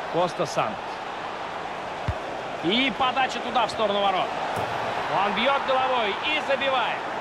Коста Сантос. И подача туда, в сторону ворот. Он бьет головой и забивает.